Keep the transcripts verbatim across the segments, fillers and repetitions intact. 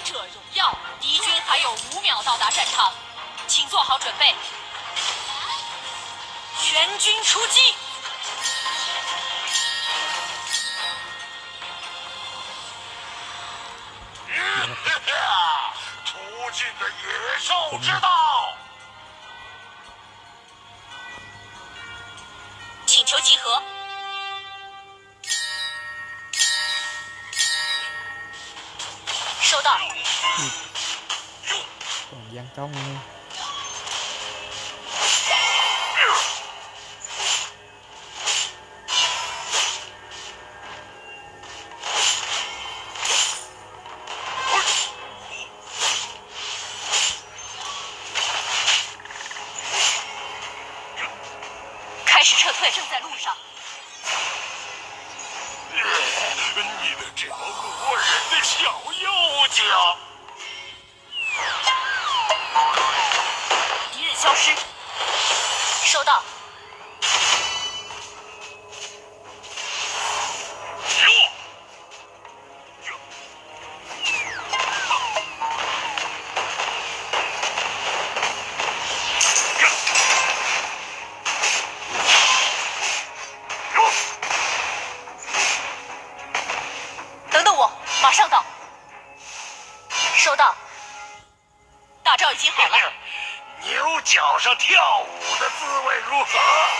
者荣耀》，敌军还有五秒到达战场，请做好准备，全军出击！ 出尽的野兽之道！ 请求集合。 收到。 còn gian trong nữa. 开始撤退，正在路上。 你们这帮磨人的小妖精！ 敌人消失。收到。马上到。收到。大招已经好了。 牛角上跳舞的滋味如何？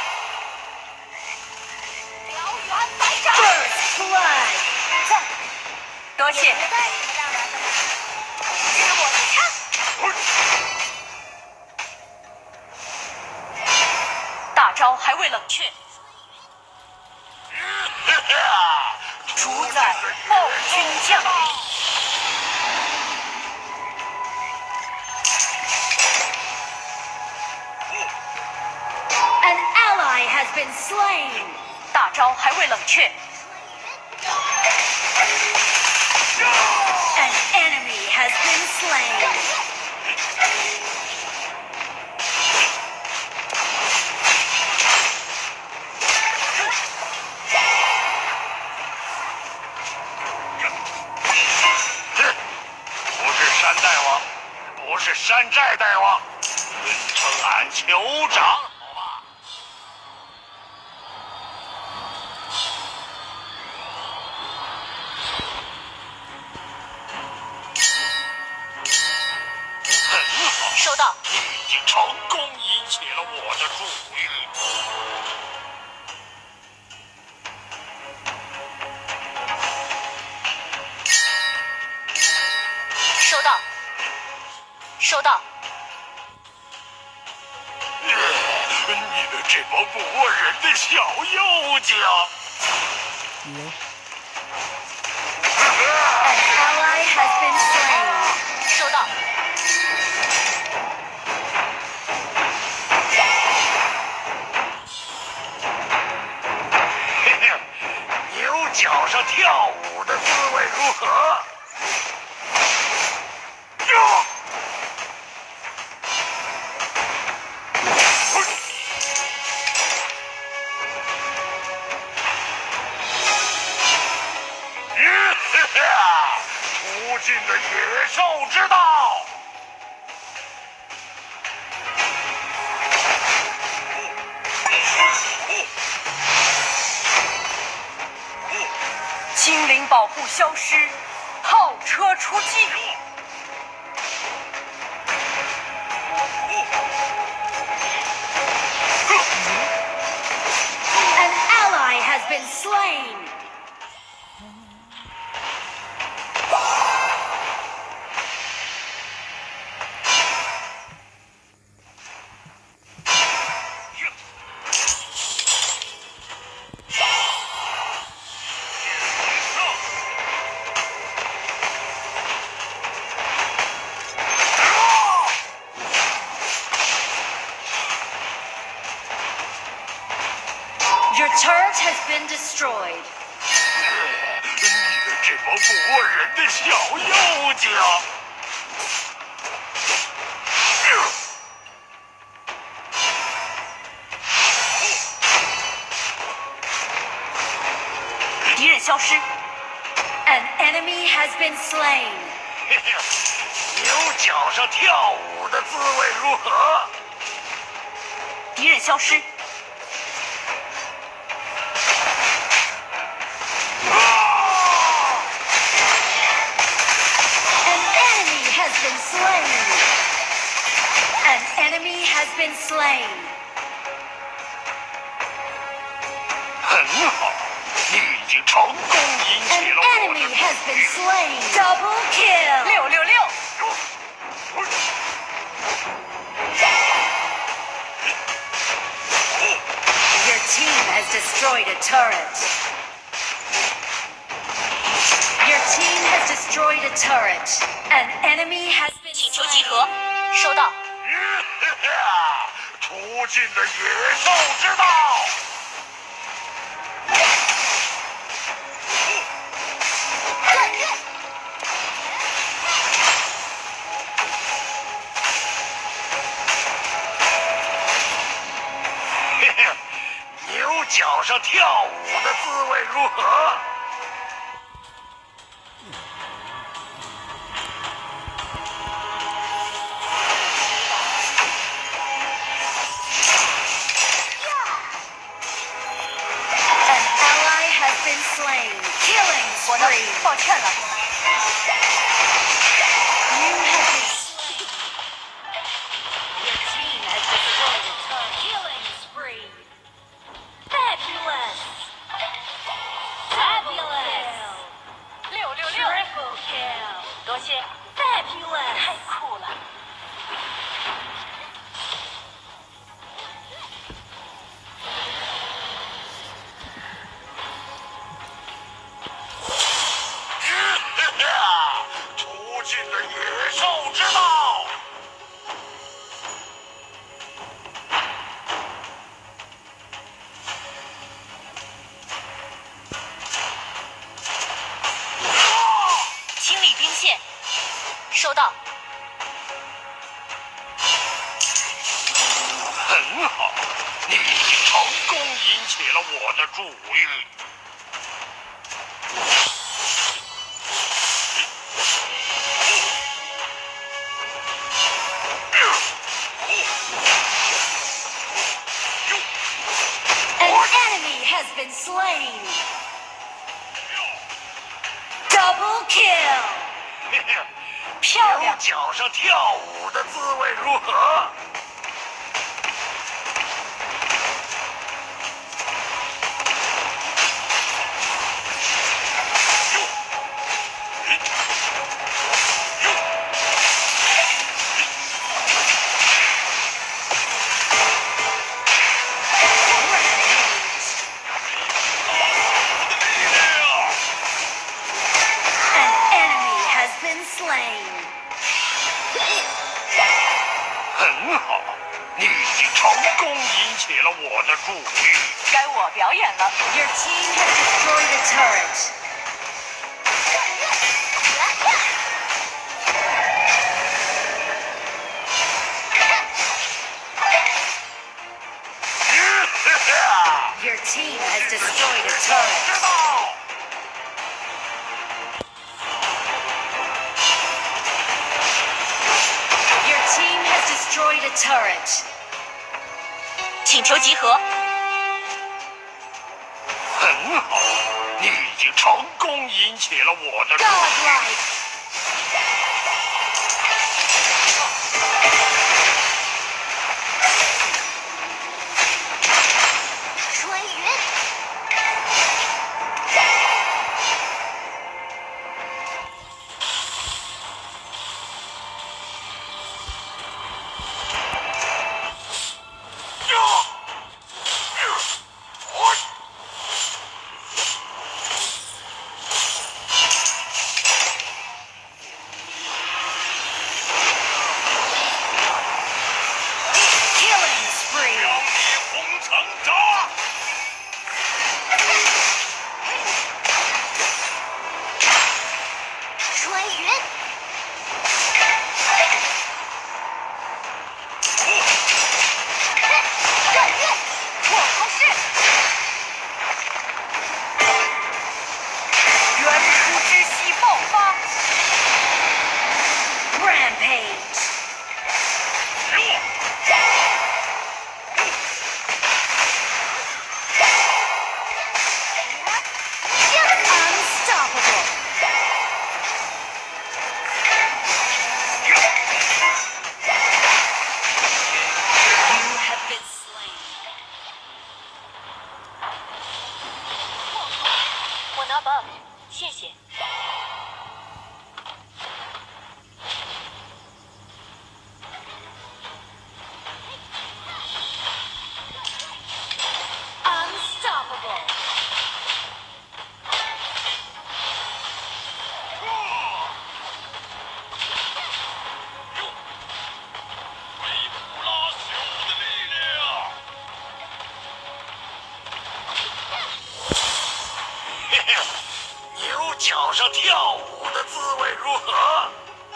燎原来战。 First blood。 在。多谢。自我支撑。大招还未冷却。主宰暴君降临。 An ally has been slain。 大招还未冷却。 An enemy has been slain。 山大王，不是山寨大王，尊称俺酋长，好吧？很好， 收到。 你已经成功引起了我的注意。 收到，收到。 你们这帮磨人的小妖精！ An ally has been slain。 收到。 牛角上跳舞的滋味如何？ 出尽的野兽之道！ 精灵保护消失，炮车出击。 An ally has been slain。 Your turret has been destroyed。 你们这帮磨人的小妖精！ 敌人消失。 An enemy has been slain。 嘿嘿，牛角上跳舞的滋味如何？ 敌人消失。 Been slain. An enemy has been slain. 很好，你已经成功引 An 起了我 enemy 的 has 注 been 意。 slain. Double kill. 六六六， Your team has destroyed a turret. Your team has destroyed a turret. An enemy has been 请求集 slain. 合，收到。 途径的野兽之道。嘿嘿，牛角上跳舞的滋味如何？ Slain. Killing 我呢 spree.？ 抱歉了。 You have been slain. Your team has destroyed a turret. Killing spree. Fabulous. Fabulous. 六六六， Triple kill. 多谢， Fabulous. 太酷了。 途径的野兽之道。 清理兵线，收到。 很好，你已经成功引起了我的注意。 An enemy has been slain. Double kill. 嘿嘿， 漂亮牛角上跳舞的滋味如何？ An enemy has been slain. 很好，你已经成功引起了我的注意。 该我表演了。 Your team has destroyed a turret. Your team has destroyed a turret. 知道。 Your team has destroyed a turret. 请求集合， 很好，你已经成功引起了我的注意。 Godlike. Killing spree. 要你红层扎。 穿云。 我不是。元初之息爆发， Not bug，谢谢。 Unstoppable. 维普拉修的力量。嘿嘿，牛角上跳舞的滋味如何？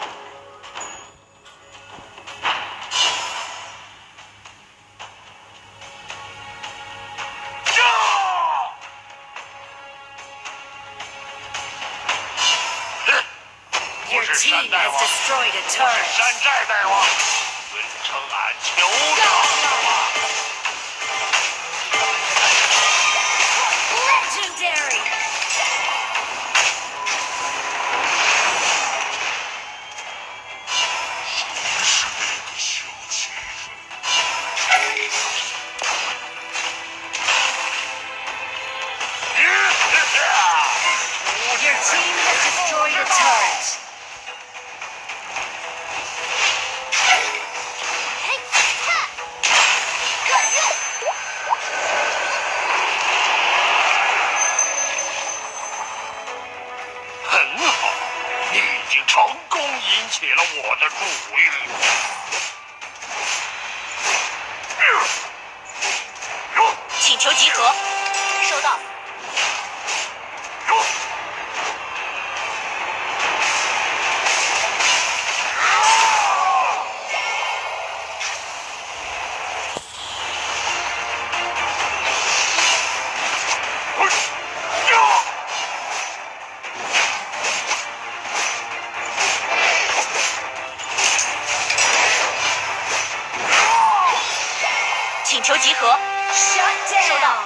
我 Your 是 team 山大 has 王， destroyed a 我是 turret. 山寨大王，文成俺酋长。 Legendary. 是那个小气氛。 Your team has destroyed a turret. Hey, ha! Good. 很好，你已经成功引起了我的注意。 请求集合，收到。请求集合， Shut 收到。 down.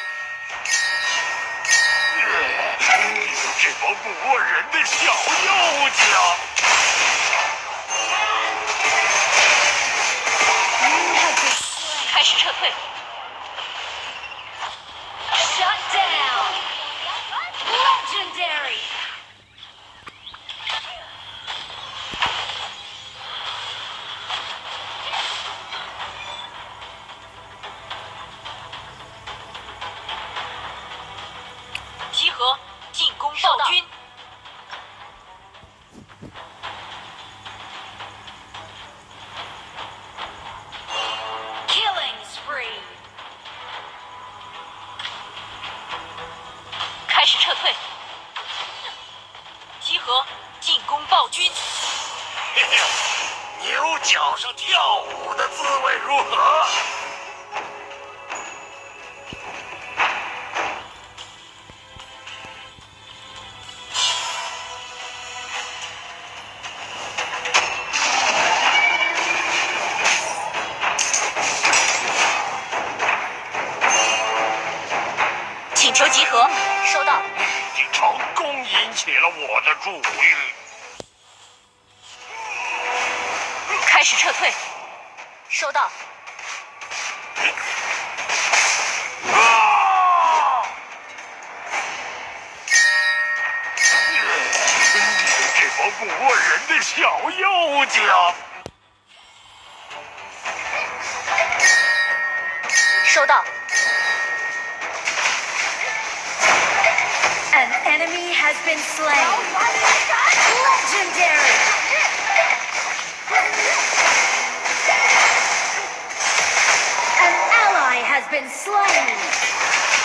你们这帮不过人的小妖精！ You have been slain. 开始撤退。 Shut down. Legendary. 集合，进攻暴君。 Killing spree. 开始撤退。集合，进攻暴君。 嘿嘿，牛角上跳舞的滋味如何？ 请求集合，收到。 你已经成功引起了我的注意。 开始撤退，收到。 啊！你们这帮不过人的小妖精！ 收到。 An enemy has been slain. Legendary. An ally has been slain.